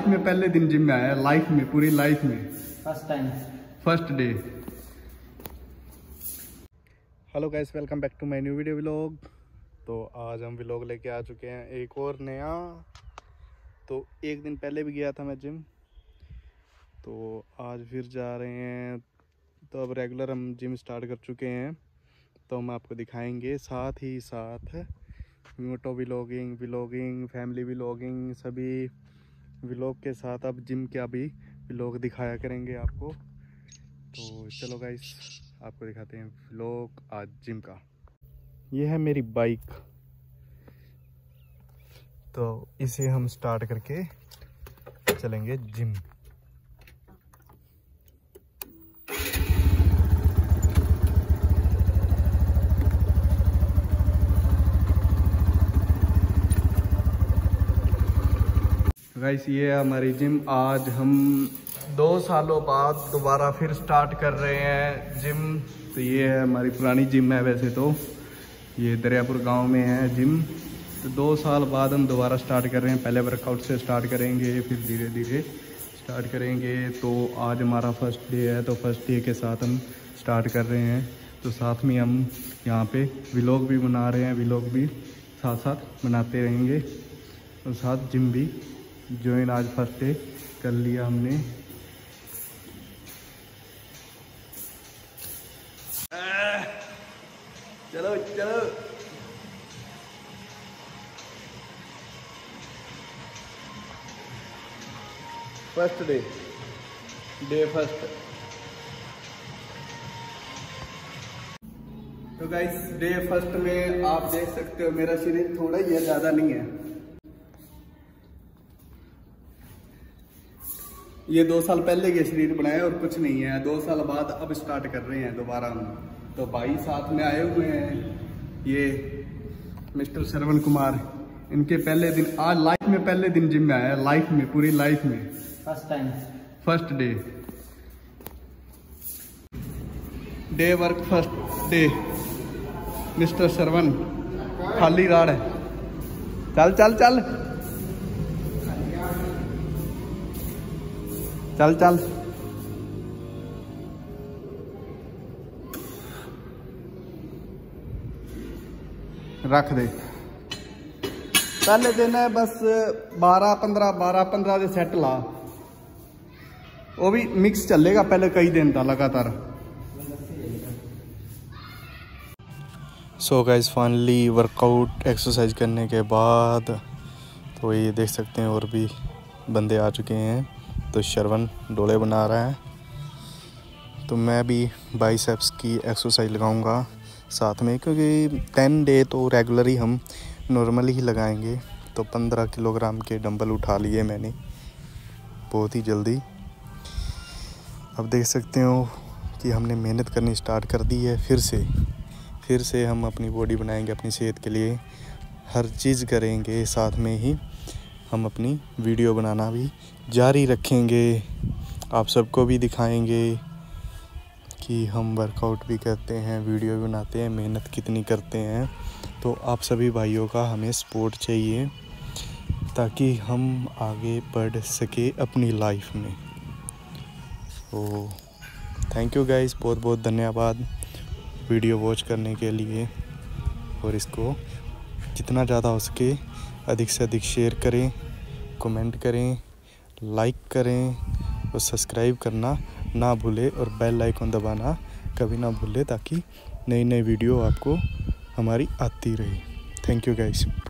में पहले दिन जिम में आया, लाइफ में, पूरी लाइफ में first time, first day. Hello guys, welcome back to my new video vlog. तो आज हम व्लॉग लेके आ चुके हैं एक और नया। तो एक दिन पहले भी गया था मैं जिम, तो आज फिर जा रहे हैं। तो अब रेगुलर हम जिम स्टार्ट कर चुके हैं, तो हम आपको दिखाएंगे। साथ ही साथ मोटो व्लॉगिंग, फैमिली व्लॉगिंग, सभी व्लॉग के साथ अब जिम का भी व्लॉग दिखाया करेंगे आपको। तो चलो गाइस, आपको दिखाते हैं व्लॉग आज जिम का। ये है मेरी बाइक, तो इसे हम स्टार्ट करके चलेंगे जिम। गाइस, ये है हमारी जिम। आज हम 2 सालों बाद दोबारा फिर स्टार्ट कर रहे हैं जिम। तो ये है हमारी पुरानी जिम है, वैसे तो ये दरियापुर गांव में है जिम। तो 2 साल बाद हम दोबारा स्टार्ट कर रहे हैं। पहले वर्कआउट से स्टार्ट करेंगे, फिर धीरे धीरे स्टार्ट करेंगे। तो आज हमारा फर्स्ट डे है, तो फर्स्ट डे के साथ हम स्टार्ट कर रहे हैं। तो साथ में हम यहाँ पे व्लॉग भी बना रहे हैं, व्लॉग भी साथ साथ बनाते रहेंगे। और साथ जिम भी ज्वाइन आज फर्स्ट डे कर लिया हमने। चलो चलो, फर्स्ट डे फर्स्ट। तो गाइस, डे फर्स्ट में आप देख सकते हो मेरा शरीर थोड़ा ही है, ज्यादा नहीं है। ये 2 साल पहले के शरीर बनाया और कुछ नहीं है। 2 साल बाद अब स्टार्ट कर रहे हैं दोबारा हम। तो भाई साथ में आए हुए हैं, ये मिस्टर श्रवण कुमार। इनके पहले दिन, आज लाइफ में पहले दिन जिम में आया, लाइफ में, पूरी लाइफ में first time, first day work first day. Mister Shravan खाली राड है। चल चल चल चल चल, रख दे। पहले दिन है बस 12-15 ਦੇ ਸੈੱਟ ਲਾ। वो भी मिक्स चलेगा पहले कई दिन था लगातार। So guys, finally workout exercise करने के बाद तो ये देख सकते हैं और भी बंदे आ चुके हैं। तो श्रवण डोले बना रहा है, तो मैं भी बाइसेप्स की एक्सरसाइज लगाऊंगा साथ में, क्योंकि 10 डे तो रेगुलर ही हम नॉर्मली ही लगाएंगे। तो 15 किलोग्राम के डंबल उठा लिए मैंने बहुत ही जल्दी। अब देख सकते हो कि हमने मेहनत करनी स्टार्ट कर दी है। फिर से हम अपनी बॉडी बनाएंगे, अपनी सेहत के लिए हर चीज़ करेंगे। साथ में ही हम अपनी वीडियो बनाना भी जारी रखेंगे, आप सबको भी दिखाएंगे कि हम वर्कआउट भी करते हैं, वीडियो भी बनाते हैं, मेहनत कितनी करते हैं। तो आप सभी भाइयों का हमें सपोर्ट चाहिए, ताकि हम आगे बढ़ सके अपनी लाइफ में। तो थैंक यू गाइस, बहुत बहुत धन्यवाद वीडियो वॉच करने के लिए। और इसको जितना ज़्यादा हो सके अधिक से अधिक शेयर करें, कमेंट करें, लाइक करें और सब्सक्राइब करना ना भूलें, और बेल आइकन दबाना कभी ना भूलें, ताकि नई नई वीडियो आपको हमारी आती रहे। Thank you guys.